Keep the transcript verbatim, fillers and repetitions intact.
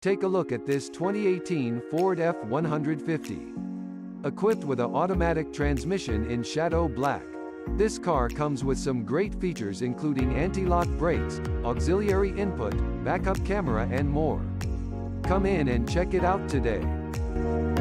Take a look at this twenty eighteen Ford F one fifty. Equipped with an automatic transmission in Shadow Black. This car comes with some great features including anti-lock brakes, auxiliary input, backup camera and more. Come in and check it out today.